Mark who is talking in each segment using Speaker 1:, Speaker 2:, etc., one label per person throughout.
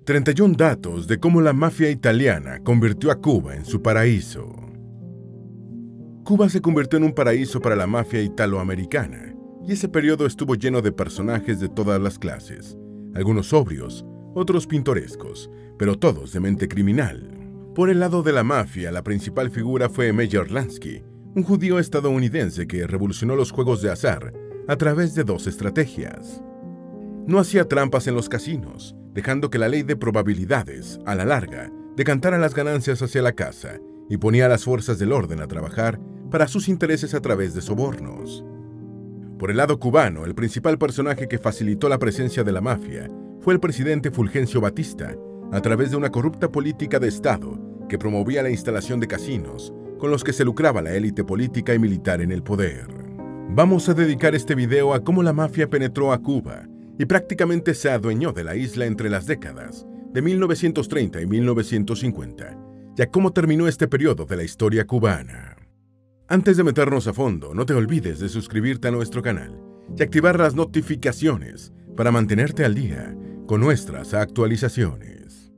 Speaker 1: 31 datos de cómo la mafia italiana convirtió a Cuba en su paraíso. Cuba se convirtió en un paraíso para la mafia italoamericana, y ese periodo estuvo lleno de personajes de todas las clases, algunos sobrios, otros pintorescos, pero todos de mente criminal. Por el lado de la mafia, la principal figura fue Meyer Lansky, un judío estadounidense que revolucionó los juegos de azar a través de dos estrategias. No hacía trampas en los casinos, dejando que la ley de probabilidades, a la larga, decantara las ganancias hacia la casa y ponía a las fuerzas del orden a trabajar para sus intereses a través de sobornos. Por el lado cubano, el principal personaje que facilitó la presencia de la mafia fue el presidente Fulgencio Batista, a través de una corrupta política de Estado que promovía la instalación de casinos, con los que se lucraba la élite política y militar en el poder. Vamos a dedicar este video a cómo la mafia penetró a Cuba y prácticamente se adueñó de la isla entre las décadas de 1930 y 1950, y a cómo terminó este periodo de la historia cubana. Antes de meternos a fondo, no te olvides de suscribirte a nuestro canal y activar las notificaciones para mantenerte al día con nuestras actualizaciones.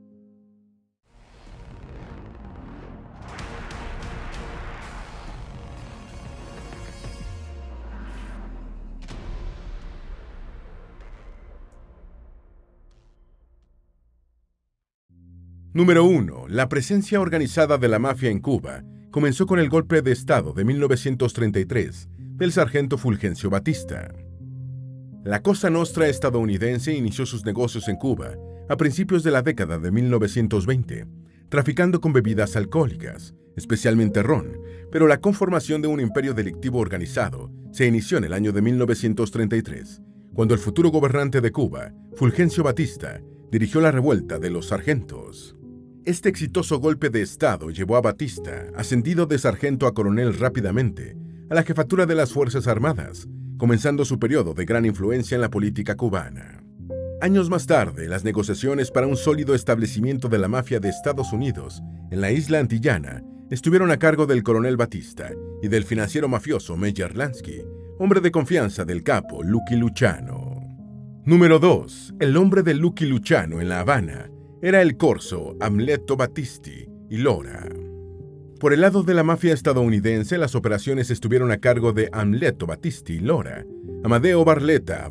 Speaker 1: Número 1. La presencia organizada de la mafia en Cuba comenzó con el golpe de Estado de 1933 del sargento Fulgencio Batista. La Cosa Nostra estadounidense inició sus negocios en Cuba a principios de la década de 1920, traficando con bebidas alcohólicas, especialmente ron, pero la conformación de un imperio delictivo organizado se inició en el año de 1933, cuando el futuro gobernante de Cuba, Fulgencio Batista, dirigió la revuelta de los sargentos. Este exitoso golpe de Estado llevó a Batista, ascendido de sargento a coronel rápidamente, a la jefatura de las Fuerzas Armadas, comenzando su periodo de gran influencia en la política cubana. Años más tarde, las negociaciones para un sólido establecimiento de la mafia de Estados Unidos en la isla antillana estuvieron a cargo del coronel Batista y del financiero mafioso Meyer Lansky, hombre de confianza del capo Lucky Luciano. Número 2. El nombre de Lucky Luciano en La Habana era el corso Amleto Battisti y Lora. Por el lado de la mafia estadounidense, las operaciones estuvieron a cargo de Amleto Battisti y Lora, Amadeo Barletta,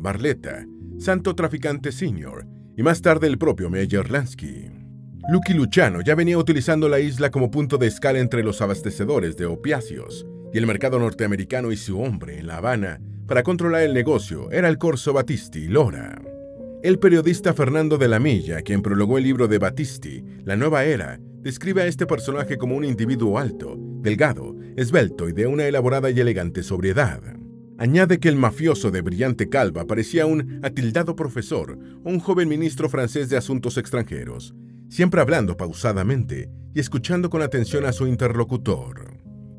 Speaker 1: Santo Traficante Sr. y más tarde el propio Meyer Lansky. Lucky Luciano ya venía utilizando la isla como punto de escala entre los abastecedores de opiáceos y el mercado norteamericano, y su hombre en La Habana para controlar el negocio era el corso Battisti y Lora. El periodista Fernando de la Milla, quien prologó el libro de Battisti, La Nueva Era, describe a este personaje como un individuo alto, delgado, esbelto y de una elaborada y elegante sobriedad. Añade que el mafioso de brillante calva parecía un atildado profesor o un joven ministro francés de asuntos extranjeros, siempre hablando pausadamente y escuchando con atención a su interlocutor.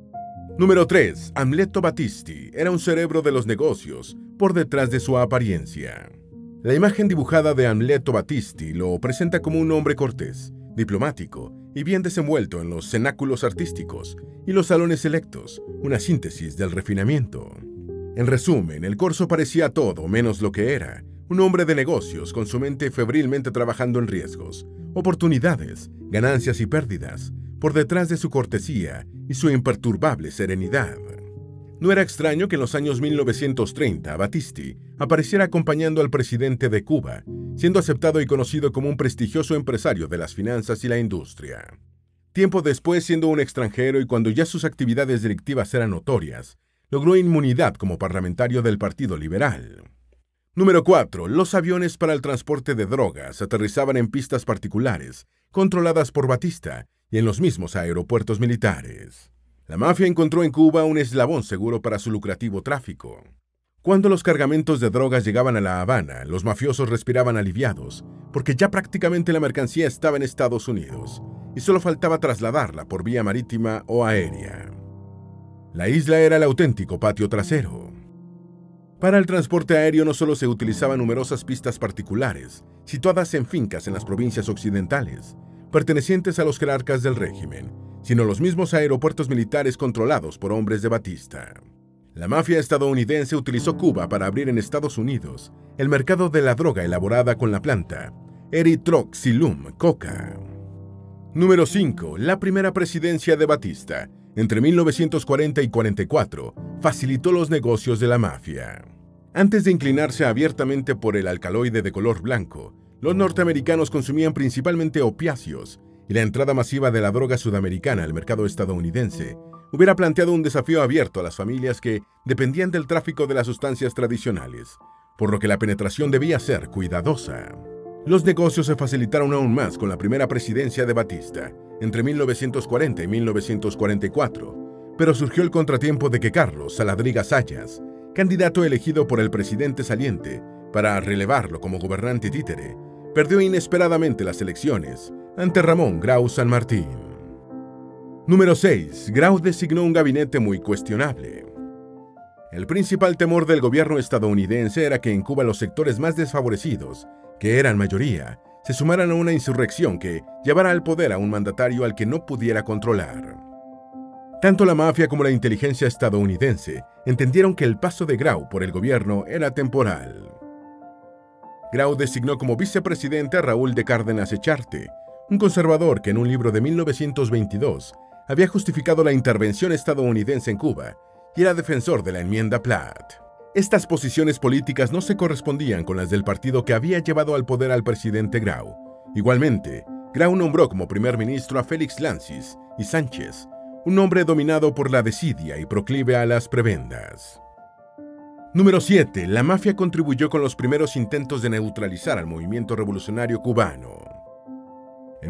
Speaker 1: Número 3. Amleto Battisti era un cerebro de los negocios por detrás de su apariencia. La imagen dibujada de Amleto Battisti lo presenta como un hombre cortés, diplomático y bien desenvuelto en los cenáculos artísticos y los salones selectos, una síntesis del refinamiento. En resumen, el corso parecía todo menos lo que era, un hombre de negocios con su mente febrilmente trabajando en riesgos, oportunidades, ganancias y pérdidas, por detrás de su cortesía y su imperturbable serenidad. No era extraño que en los años 1930 Battisti apareciera acompañando al presidente de Cuba, siendo aceptado y conocido como un prestigioso empresario de las finanzas y la industria. Tiempo después, siendo un extranjero y cuando ya sus actividades delictivas eran notorias, logró inmunidad como parlamentario del Partido Liberal. Número 4. Los aviones para el transporte de drogas aterrizaban en pistas particulares, controladas por Batista, y en los mismos aeropuertos militares. La mafia encontró en Cuba un eslabón seguro para su lucrativo tráfico. Cuando los cargamentos de drogas llegaban a La Habana, los mafiosos respiraban aliviados, porque ya prácticamente la mercancía estaba en Estados Unidos, y solo faltaba trasladarla por vía marítima o aérea. La isla era el auténtico patio trasero. Para el transporte aéreo no solo se utilizaban numerosas pistas particulares, situadas en fincas en las provincias occidentales, pertenecientes a los jerarcas del régimen, sino los mismos aeropuertos militares controlados por hombres de Batista. La mafia estadounidense utilizó Cuba para abrir en Estados Unidos el mercado de la droga elaborada con la planta, Erythroxylum coca. Número 5. La primera presidencia de Batista, entre 1940 y 44, facilitó los negocios de la mafia. Antes de inclinarse abiertamente por el alcaloide de color blanco, los norteamericanos consumían principalmente opiáceos, y la entrada masiva de la droga sudamericana al mercado estadounidense hubiera planteado un desafío abierto a las familias que dependían del tráfico de las sustancias tradicionales, por lo que la penetración debía ser cuidadosa. Los negocios se facilitaron aún más con la primera presidencia de Batista, entre 1940 y 1944, pero surgió el contratiempo de que Carlos Saladriga Sayas, candidato elegido por el presidente saliente para relevarlo como gobernante títere, perdió inesperadamente las elecciones ante Ramón Grau San Martín. Número 6. Grau designó un gabinete muy cuestionable. El principal temor del gobierno estadounidense era que en Cuba los sectores más desfavorecidos, que eran mayoría, se sumaran a una insurrección que llevara al poder a un mandatario al que no pudiera controlar. Tanto la mafia como la inteligencia estadounidense entendieron que el paso de Grau por el gobierno era temporal. Grau designó como vicepresidente a Raúl de Cárdenas Echarte, un conservador que en un libro de 1922 había justificado la intervención estadounidense en Cuba y era defensor de la enmienda Platt. Estas posiciones políticas no se correspondían con las del partido que había llevado al poder al presidente Grau. Igualmente, Grau nombró como primer ministro a Félix Lancis y Sánchez, un hombre dominado por la desidia y proclive a las prebendas. Número 7. La mafia contribuyó con los primeros intentos de neutralizar al movimiento revolucionario cubano. En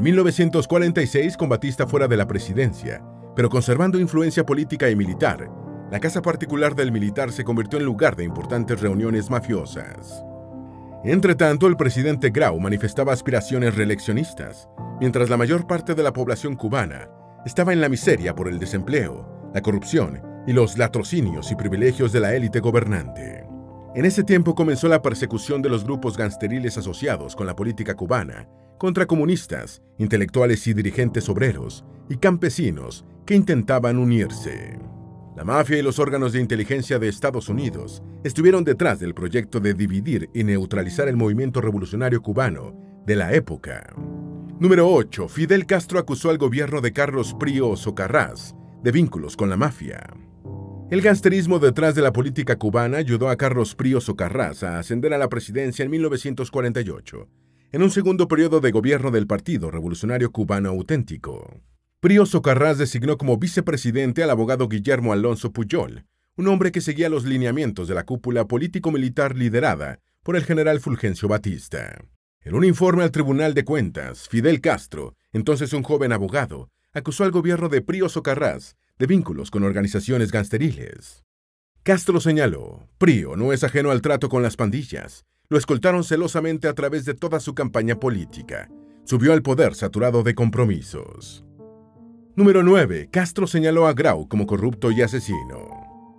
Speaker 1: 1946, con Batista fuera de la presidencia, pero conservando influencia política y militar, la casa particular del militar se convirtió en lugar de importantes reuniones mafiosas. Entretanto, el presidente Grau manifestaba aspiraciones reeleccionistas, mientras la mayor parte de la población cubana estaba en la miseria por el desempleo, la corrupción y los latrocinios y privilegios de la élite gobernante. En ese tiempo comenzó la persecución de los grupos gangsteriles asociados con la política cubana contra comunistas, intelectuales y dirigentes obreros y campesinos que intentaban unirse. La mafia y los órganos de inteligencia de Estados Unidos estuvieron detrás del proyecto de dividir y neutralizar el movimiento revolucionario cubano de la época. Número 8. Fidel Castro acusó al gobierno de Carlos Prío Socarrás de vínculos con la mafia. El gangsterismo detrás de la política cubana ayudó a Carlos Prío Socarrás a ascender a la presidencia en 1948, en un segundo periodo de gobierno del Partido Revolucionario Cubano Auténtico. Prío Socarrás designó como vicepresidente al abogado Guillermo Alonso Pujol, un hombre que seguía los lineamientos de la cúpula político-militar liderada por el general Fulgencio Batista. En un informe al Tribunal de Cuentas, Fidel Castro, entonces un joven abogado, acusó al gobierno de Prío Socarrás de vínculos con organizaciones gangsteriles. Castro señaló: Prío no es ajeno al trato con las pandillas. Lo escoltaron celosamente a través de toda su campaña política. Subió al poder saturado de compromisos. Número 9. Castro señaló a Grau como corrupto y asesino.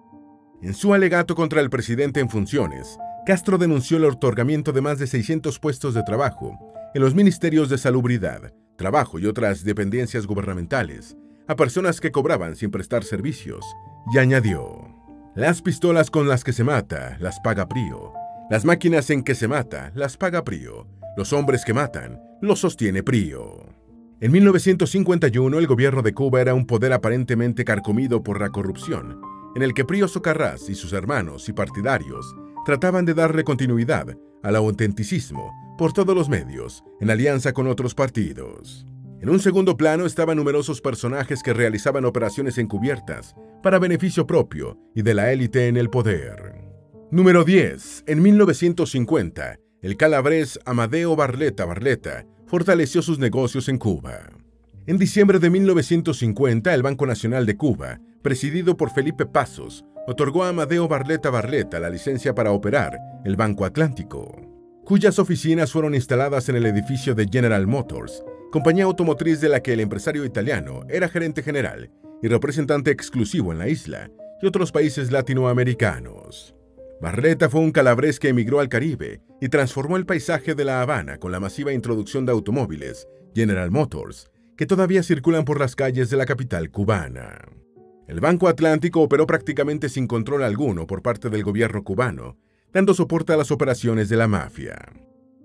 Speaker 1: En su alegato contra el presidente en funciones, Castro denunció el otorgamiento de más de 600 puestos de trabajo en los ministerios de Salubridad, Trabajo y otras dependencias gubernamentales a personas que cobraban sin prestar servicios, y añadió: las pistolas con las que se mata las paga Prío, las máquinas en que se mata las paga Prío, los hombres que matan los sostiene Prío. En 1951, el gobierno de Cuba era un poder aparentemente carcomido por la corrupción, en el que Prío Socarrás y sus hermanos y partidarios trataban de darle continuidad al autenticismo por todos los medios, en alianza con otros partidos. En un segundo plano estaban numerosos personajes que realizaban operaciones encubiertas para beneficio propio y de la élite en el poder. Número 10. En 1950, el calabrés Amadeo Barletta fortaleció sus negocios en Cuba. En diciembre de 1950, el Banco Nacional de Cuba, presidido por Felipe Pasos, otorgó a Amadeo Barletta la licencia para operar el Banco Atlántico, cuyas oficinas fueron instaladas en el edificio de General Motors, compañía automotriz de la que el empresario italiano era gerente general y representante exclusivo en la isla y otros países latinoamericanos. Barletta fue un calabrés que emigró al Caribe y transformó el paisaje de La Habana con la masiva introducción de automóviles General Motors, que todavía circulan por las calles de la capital cubana. El Banco Atlántico operó prácticamente sin control alguno por parte del gobierno cubano, dando soporte a las operaciones de la mafia.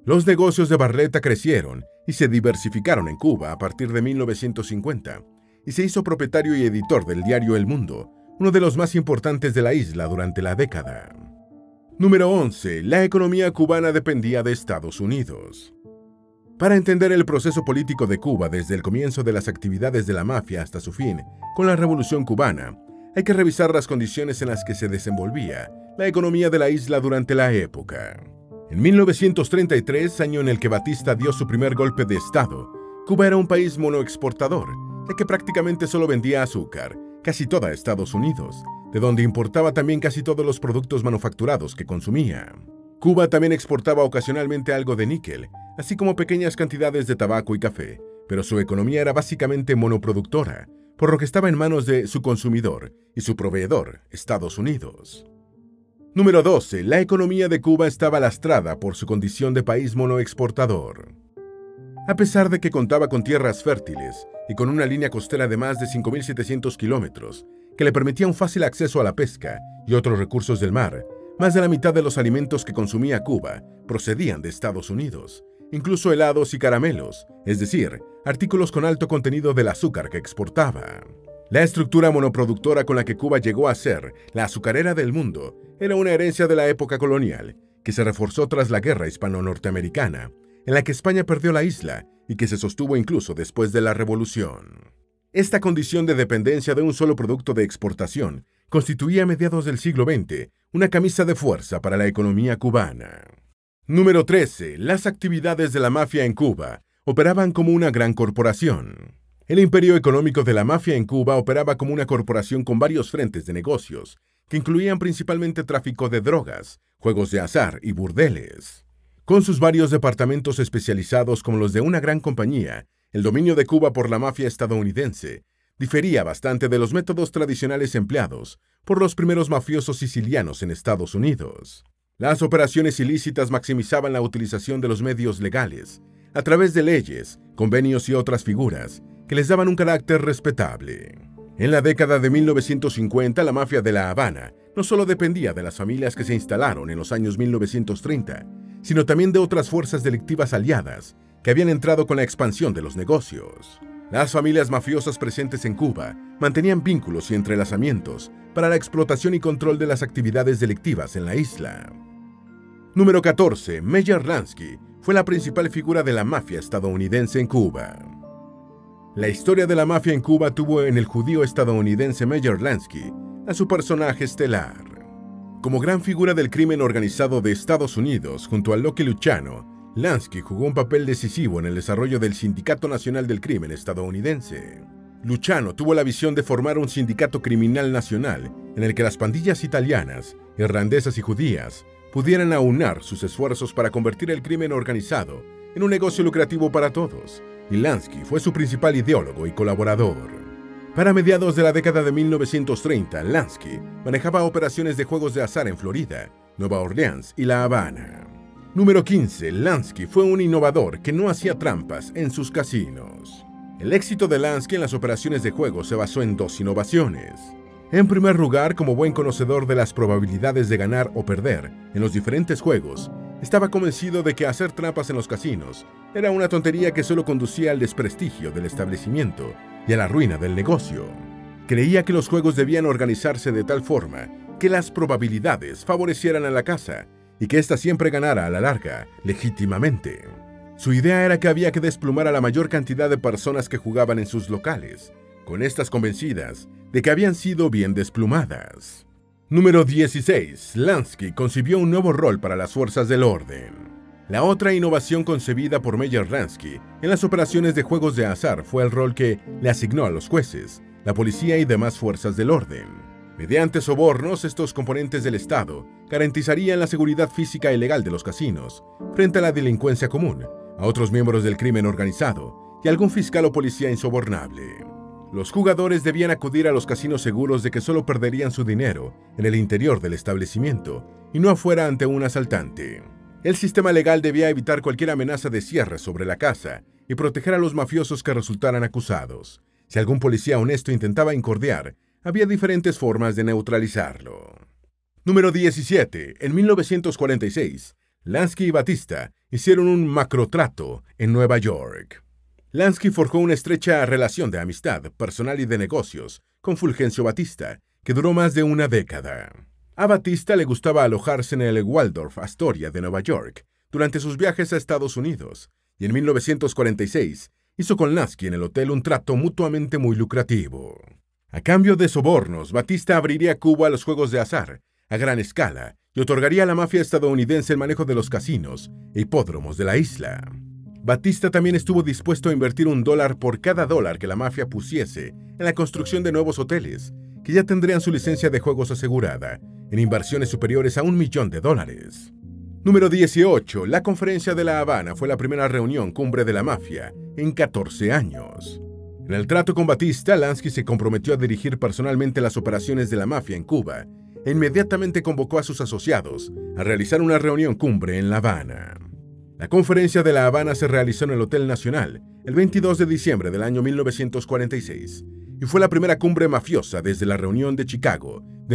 Speaker 1: Los negocios de Barletta crecieron y se diversificaron en Cuba a partir de 1950, y se hizo propietario y editor del diario El Mundo, uno de los más importantes de la isla durante la década. Número 11. La economía cubana dependía de Estados Unidos. Para entender el proceso político de Cuba desde el comienzo de las actividades de la mafia hasta su fin, con la Revolución Cubana, hay que revisar las condiciones en las que se desenvolvía la economía de la isla durante la época. En 1933, año en el que Batista dio su primer golpe de Estado, Cuba era un país monoexportador, ya que prácticamente solo vendía azúcar, casi toda a Estados Unidos, de donde importaba también casi todos los productos manufacturados que consumía. Cuba también exportaba ocasionalmente algo de níquel, así como pequeñas cantidades de tabaco y café, pero su economía era básicamente monoproductora, por lo que estaba en manos de su consumidor y su proveedor, Estados Unidos. Número 12. La economía de Cuba estaba lastrada por su condición de país monoexportador. A pesar de que contaba con tierras fértiles y con una línea costera de más de 5.700 kilómetros, que le permitía un fácil acceso a la pesca y otros recursos del mar, más de la mitad de los alimentos que consumía Cuba procedían de Estados Unidos, incluso helados y caramelos, es decir, artículos con alto contenido del azúcar que exportaba. La estructura monoproductora con la que Cuba llegó a ser la azucarera del mundo era una herencia de la época colonial, que se reforzó tras la guerra hispano-norteamericana, en la que España perdió la isla y que se sostuvo incluso después de la Revolución. Esta condición de dependencia de un solo producto de exportación constituía a mediados del siglo XX una camisa de fuerza para la economía cubana. Número 13. Las actividades de la mafia en Cuba operaban como una gran corporación. El imperio económico de la mafia en Cuba operaba como una corporación con varios frentes de negocios, que incluían principalmente tráfico de drogas, juegos de azar y burdeles. Con sus varios departamentos especializados como los de una gran compañía, el dominio de Cuba por la mafia estadounidense difería bastante de los métodos tradicionales empleados por los primeros mafiosos sicilianos en Estados Unidos. Las operaciones ilícitas maximizaban la utilización de los medios legales, a través de leyes, convenios y otras figuras que les daban un carácter respetable. En la década de 1950, la mafia de La Habana no solo dependía de las familias que se instalaron en los años 1930, sino también de otras fuerzas delictivas aliadas que habían entrado con la expansión de los negocios. Las familias mafiosas presentes en Cuba mantenían vínculos y entrelazamientos para la explotación y control de las actividades delictivas en la isla. Número 14. Meyer Lansky fue la principal figura de la mafia estadounidense en Cuba. La historia de la mafia en Cuba tuvo en el judío estadounidense Meyer Lansky a su personaje estelar. Como gran figura del crimen organizado de Estados Unidos junto a Lucky Luciano, Lansky jugó un papel decisivo en el desarrollo del Sindicato Nacional del Crimen estadounidense. Luciano tuvo la visión de formar un sindicato criminal nacional en el que las pandillas italianas, irlandesas y judías pudieran aunar sus esfuerzos para convertir el crimen organizado en un negocio lucrativo para todos, y Lansky fue su principal ideólogo y colaborador. Para mediados de la década de 1930, Lansky manejaba operaciones de juegos de azar en Florida, Nueva Orleans y La Habana. Número 15. Lansky fue un innovador que no hacía trampas en sus casinos. El éxito de Lansky en las operaciones de juego se basó en dos innovaciones. En primer lugar, como buen conocedor de las probabilidades de ganar o perder en los diferentes juegos, estaba convencido de que hacer trampas en los casinos era una tontería que solo conducía al desprestigio del establecimiento y a la ruina del negocio. Creía que los juegos debían organizarse de tal forma que las probabilidades favorecieran a la casa y que ésta siempre ganara a la larga, legítimamente. Su idea era que había que desplumar a la mayor cantidad de personas que jugaban en sus locales, con estas convencidas de que habían sido bien desplumadas. Número 16. Lansky concibió un nuevo rol para las fuerzas del orden. La otra innovación concebida por Meyer Lansky en las operaciones de juegos de azar fue el rol que le asignó a los jueces, la policía y demás fuerzas del orden. Mediante sobornos, estos componentes del Estado garantizarían la seguridad física y legal de los casinos frente a la delincuencia común, a otros miembros del crimen organizado y algún fiscal o policía insobornable. Los jugadores debían acudir a los casinos seguros de que solo perderían su dinero en el interior del establecimiento y no afuera ante un asaltante. El sistema legal debía evitar cualquier amenaza de cierre sobre la casa y proteger a los mafiosos que resultaran acusados. Si algún policía honesto intentaba incordiar, había diferentes formas de neutralizarlo. Número 17. En 1946, Lansky y Batista hicieron un macrotrato en Nueva York. Lansky forjó una estrecha relación de amistad, personal y de negocios con Fulgencio Batista, que duró más de una década. A Batista le gustaba alojarse en el Waldorf Astoria de Nueva York durante sus viajes a Estados Unidos, y en 1946 hizo con Lansky en el hotel un trato mutuamente muy lucrativo. A cambio de sobornos, Batista abriría Cuba a los juegos de azar a gran escala y otorgaría a la mafia estadounidense el manejo de los casinos e hipódromos de la isla. Batista también estuvo dispuesto a invertir $1 por cada dólar que la mafia pusiese en la construcción de nuevos hoteles, que ya tendrían su licencia de juegos asegurada, en inversiones superiores a $1 millón. Número 18. La Conferencia de La Habana fue la primera reunión cumbre de la mafia en 14 años. En el trato con Batista, Lansky se comprometió a dirigir personalmente las operaciones de la mafia en Cuba e inmediatamente convocó a sus asociados a realizar una reunión cumbre en La Habana. La Conferencia de La Habana se realizó en el Hotel Nacional el 22 de diciembre del año 1946 y fue la primera cumbre mafiosa desde la reunión de Chicago de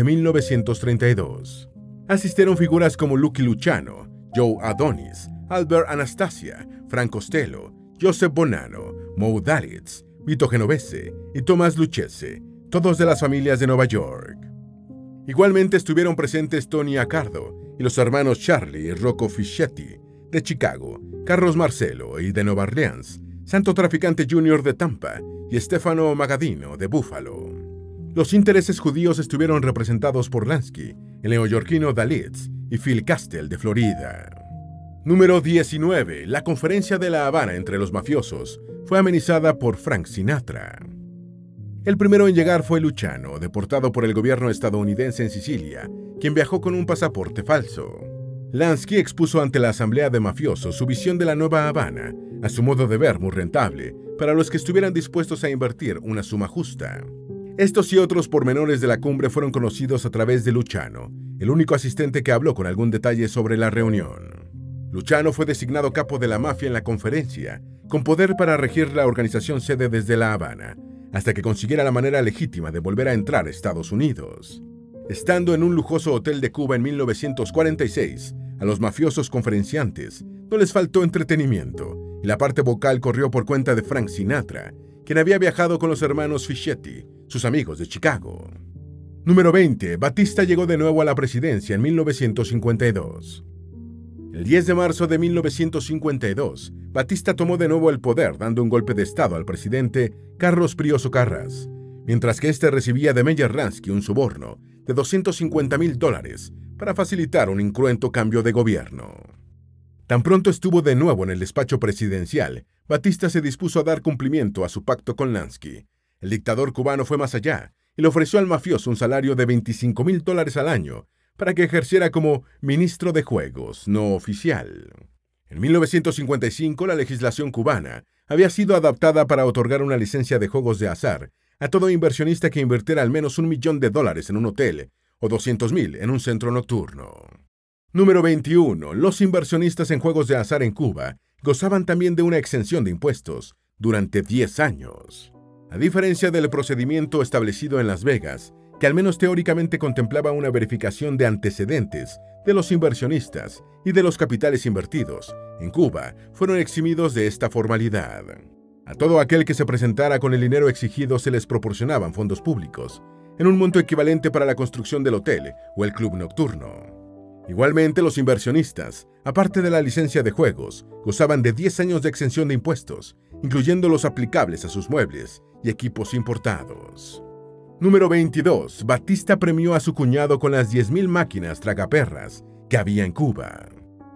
Speaker 1: 1932. Asistieron figuras como Lucky Luciano, Joe Adonis, Albert Anastasia, Frank Costello, Joseph Bonanno, Moe Dalitz, Vito Genovese y Thomas Lucchese, todos de las familias de Nueva York. Igualmente estuvieron presentes Tony Accardo y los hermanos Charlie y Rocco Fischetti de Chicago, Carlos Marcello y de Nueva Orleans, Santo Traficante Jr. de Tampa y Stefano Magadino de Buffalo. Los intereses judíos estuvieron representados por Lansky, el neoyorquino Dalitz y Phil Castell de Florida. Número 19. La Conferencia de La Habana entre los mafiosos fue amenizada por Frank Sinatra. El primero en llegar fue Luciano, deportado por el gobierno estadounidense en Sicilia, quien viajó con un pasaporte falso. Lansky expuso ante la asamblea de mafiosos su visión de la Nueva Habana, a su modo de ver muy rentable, para los que estuvieran dispuestos a invertir una suma justa. Estos y otros pormenores de la cumbre fueron conocidos a través de Luciano, el único asistente que habló con algún detalle sobre la reunión. Luciano fue designado capo de la mafia en la conferencia, con poder para regir la organización sede desde La Habana, hasta que consiguiera la manera legítima de volver a entrar a Estados Unidos. Estando en un lujoso hotel de Cuba en 1946, a los mafiosos conferenciantes no les faltó entretenimiento, y la parte vocal corrió por cuenta de Frank Sinatra, quien había viajado con los hermanos Fischetti, sus amigos de Chicago. Número 20. Batista llegó de nuevo a la presidencia en 1952. El 10 de marzo de 1952, Batista tomó de nuevo el poder dando un golpe de estado al presidente Carlos Prioso Carras, mientras que este recibía de Meyer Lansky un soborno de $250,000 para facilitar un incruento cambio de gobierno. Tan pronto estuvo de nuevo en el despacho presidencial, Batista se dispuso a dar cumplimiento a su pacto con Lansky. El dictador cubano fue más allá y le ofreció al mafioso un salario de $25,000 al año para que ejerciera como ministro de Juegos no oficial. En 1955, la legislación cubana había sido adaptada para otorgar una licencia de juegos de azar a todo inversionista que invirtiera al menos $1 millón en un hotel o $200,000 en un centro nocturno. Número 21. Los inversionistas en juegos de azar en Cuba gozaban también de una exención de impuestos durante 10 años. A diferencia del procedimiento establecido en Las Vegas, que al menos teóricamente contemplaba una verificación de antecedentes de los inversionistas y de los capitales invertidos, en Cuba fueron eximidos de esta formalidad. A todo aquel que se presentara con el dinero exigido se les proporcionaban fondos públicos, en un monto equivalente para la construcción del hotel o el club nocturno. Igualmente, los inversionistas, aparte de la licencia de juegos, gozaban de 10 años de exención de impuestos, incluyendo los aplicables a sus muebles y equipos importados. Número 22. Batista premió a su cuñado con las 10,000 máquinas tragaperras que había en Cuba.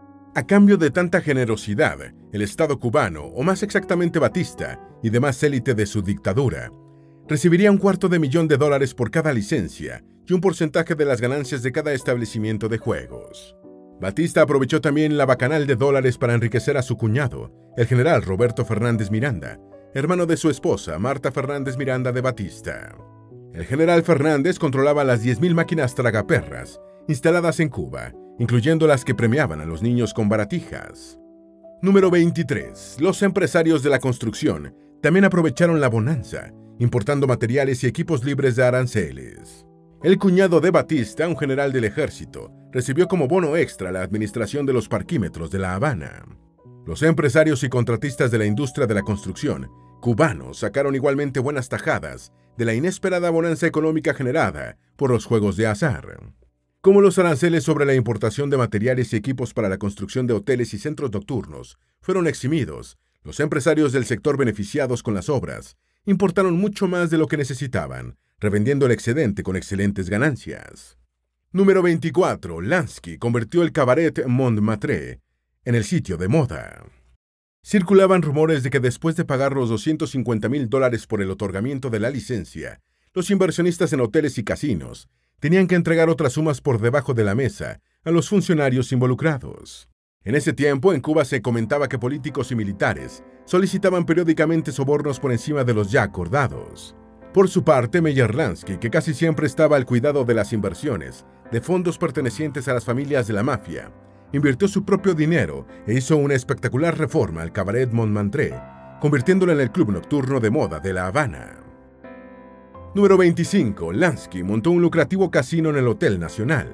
Speaker 1: A cambio de tanta generosidad, el Estado cubano, o más exactamente Batista, y demás élite de su dictadura, recibiría $250,000 por cada licencia y un porcentaje de las ganancias de cada establecimiento de juegos. Batista aprovechó también la bacanal de dólares para enriquecer a su cuñado, el general Roberto Fernández Miranda, hermano de su esposa Marta Fernández Miranda de Batista. El general Fernández controlaba las 10,000 máquinas tragaperras instaladas en Cuba, incluyendo las que premiaban a los niños con baratijas. Número 23. Los empresarios de la construcción también aprovecharon la bonanza, importando materiales y equipos libres de aranceles. El cuñado de Batista, un general del ejército, recibió como bono extra la administración de los parquímetros de La Habana. Los empresarios y contratistas de la industria de la construcción cubanos sacaron igualmente buenas tajadas de la inesperada bonanza económica generada por los juegos de azar. Como los aranceles sobre la importación de materiales y equipos para la construcción de hoteles y centros nocturnos fueron eximidos, los empresarios del sector beneficiados con las obras importaron mucho más de lo que necesitaban, revendiendo el excedente con excelentes ganancias. Número 24. Lansky convirtió el cabaret Montmartre en el sitio de moda. Circulaban rumores de que después de pagar los $250,000 por el otorgamiento de la licencia, los inversionistas en hoteles y casinos tenían que entregar otras sumas por debajo de la mesa a los funcionarios involucrados. En ese tiempo, en Cuba se comentaba que políticos y militares solicitaban periódicamente sobornos por encima de los ya acordados. Por su parte, Meyer Lansky, que casi siempre estaba al cuidado de las inversiones de fondos pertenecientes a las familias de la mafia, invirtió su propio dinero e hizo una espectacular reforma al Cabaret Montmartre, convirtiéndolo en el club nocturno de moda de La Habana. Número 25. Lansky montó un lucrativo casino en el Hotel Nacional.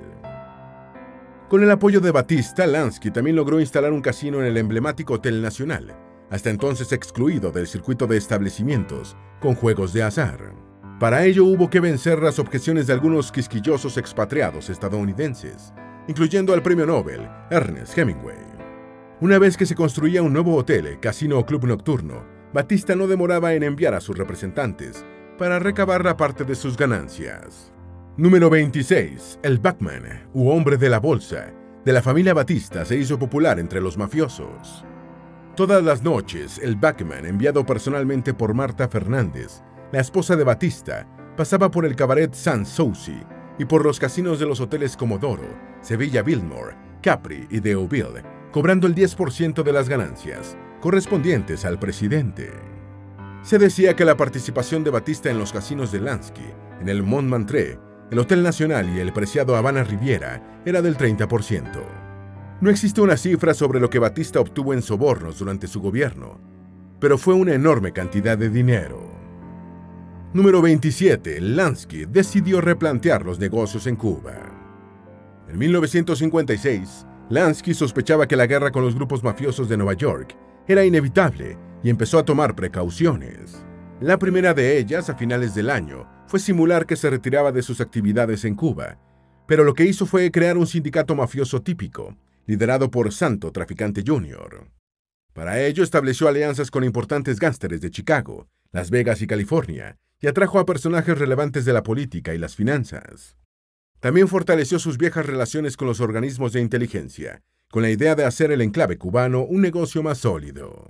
Speaker 1: Con el apoyo de Batista, Lansky también logró instalar un casino en el emblemático Hotel Nacional, hasta entonces excluido del circuito de establecimientos con juegos de azar. Para ello hubo que vencer las objeciones de algunos quisquillosos expatriados estadounidenses, incluyendo al premio Nobel Ernest Hemingway. Una vez que se construía un nuevo hotel, casino o club nocturno, Batista no demoraba en enviar a sus representantes para recabar la parte de sus ganancias. Número 26. El Bachman, u hombre de la bolsa, de la familia Batista se hizo popular entre los mafiosos. Todas las noches, el Bachman, enviado personalmente por Marta Fernández, la esposa de Batista, pasaba por el cabaret Sans Souci y por los casinos de los hoteles Comodoro, Sevilla Biltmore, Capri y Deauville, cobrando el 10% de las ganancias, correspondientes al presidente. Se decía que la participación de Batista en los casinos de Lansky, en el Montmartre, el Hotel Nacional y el preciado Habana Riviera era del 30%. No existe una cifra sobre lo que Batista obtuvo en sobornos durante su gobierno, pero fue una enorme cantidad de dinero. Número 27. Lansky decidió replantear los negocios en Cuba. En 1956, Lansky sospechaba que la guerra con los grupos mafiosos de Nueva York era inevitable y empezó a tomar precauciones. La primera de ellas, a finales del año, fue simular que se retiraba de sus actividades en Cuba, pero lo que hizo fue crear un sindicato mafioso típico, liderado por Santo Traficante Jr. Para ello estableció alianzas con importantes gánsteres de Chicago, Las Vegas y California, y atrajo a personajes relevantes de la política y las finanzas. También fortaleció sus viejas relaciones con los organismos de inteligencia, con la idea de hacer el enclave cubano un negocio más sólido.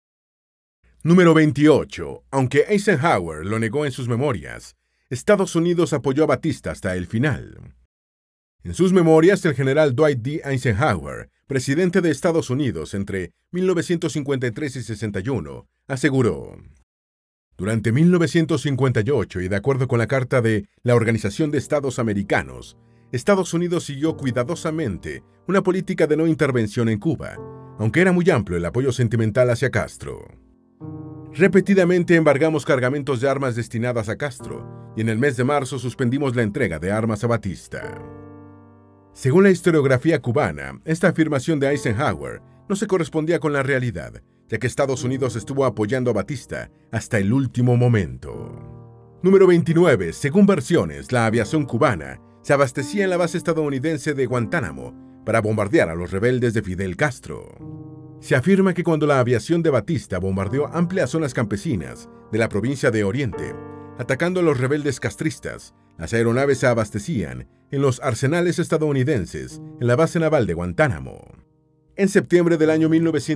Speaker 1: Número 28. Aunque Eisenhower lo negó en sus memorias, Estados Unidos apoyó a Batista hasta el final. En sus memorias, el general Dwight D. Eisenhower, presidente de Estados Unidos entre 1953 y 61, aseguró: durante 1958, y de acuerdo con la Carta de la Organización de Estados Americanos, Estados Unidos siguió cuidadosamente una política de no intervención en Cuba, aunque era muy amplio el apoyo sentimental hacia Castro. Repetidamente embargamos cargamentos de armas destinadas a Castro, y en el mes de marzo suspendimos la entrega de armas a Batista. Según la historiografía cubana, esta afirmación de Eisenhower no se correspondía con la realidad, ya que Estados Unidos estuvo apoyando a Batista hasta el último momento. Número 29. Según versiones, la aviación cubana se abastecía en la base estadounidense de Guantánamo para bombardear a los rebeldes de Fidel Castro. Se afirma que cuando la aviación de Batista bombardeó amplias zonas campesinas de la provincia de Oriente, atacando a los rebeldes castristas, las aeronaves se abastecían en los arsenales estadounidenses en la base naval de Guantánamo. En septiembre del año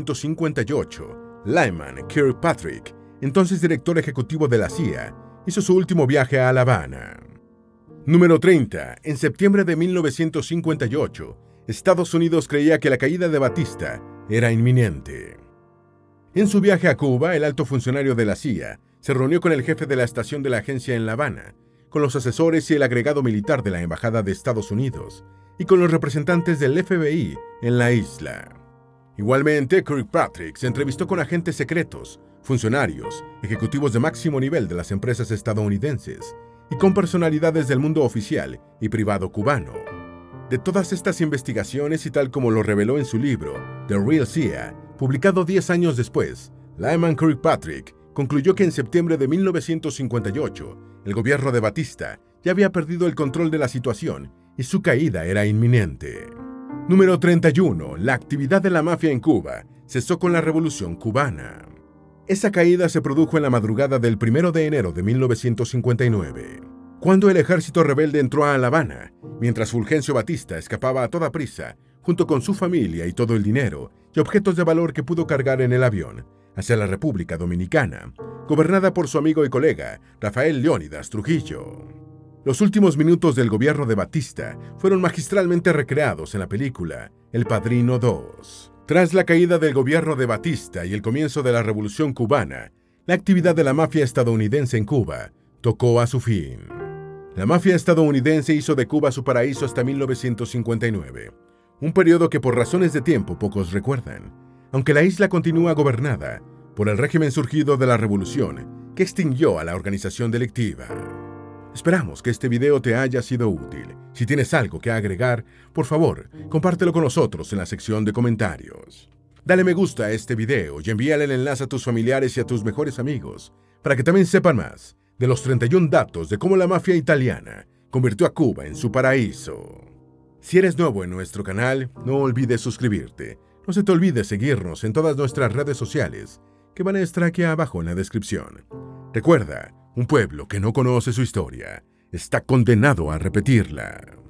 Speaker 1: 1958, Lyman Kirkpatrick, entonces director ejecutivo de la CIA, hizo su último viaje a La Habana. Número 30. En septiembre de 1958, Estados Unidos creía que la caída de Batista era inminente. En su viaje a Cuba, el alto funcionario de la CIA se reunió con el jefe de la estación de la agencia en La Habana, con los asesores y el agregado militar de la Embajada de Estados Unidos, y con los representantes del FBI en la isla. Igualmente, Kirkpatrick se entrevistó con agentes secretos, funcionarios, ejecutivos de máximo nivel de las empresas estadounidenses y con personalidades del mundo oficial y privado cubano. De todas estas investigaciones, y tal como lo reveló en su libro The Real CIA, Publicado 10 años después, Lyman Kirkpatrick concluyó que en septiembre de 1958, el gobierno de Batista ya había perdido el control de la situación y su caída era inminente. Número 31. La actividad de la mafia en Cuba cesó con la Revolución Cubana. Esa caída se produjo en la madrugada del 1 de enero de 1959, cuando el ejército rebelde entró a La Habana, mientras Fulgencio Batista escapaba a toda prisa, junto con su familia y todo el dinero y objetos de valor que pudo cargar en el avión, hacia la República Dominicana, gobernada por su amigo y colega Rafael Leónidas Trujillo. Los últimos minutos del gobierno de Batista fueron magistralmente recreados en la película El Padrino 2. Tras la caída del gobierno de Batista y el comienzo de la Revolución Cubana, la actividad de la mafia estadounidense en Cuba tocó a su fin. La mafia estadounidense hizo de Cuba su paraíso hasta 1959, un periodo que por razones de tiempo pocos recuerdan, aunque la isla continúa gobernada por el régimen surgido de la Revolución que extinguió a la organización delictiva. Esperamos que este video te haya sido útil. Si tienes algo que agregar, por favor, compártelo con nosotros en la sección de comentarios. Dale me gusta a este video y envíale el enlace a tus familiares y a tus mejores amigos, para que también sepan más de los 31 datos de cómo la mafia italiana convirtió a Cuba en su paraíso. Si eres nuevo en nuestro canal, no olvides suscribirte. No se te olvide seguirnos en todas nuestras redes sociales, que van a estar aquí abajo en la descripción. Recuerda, un pueblo que no conoce su historia está condenado a repetirla.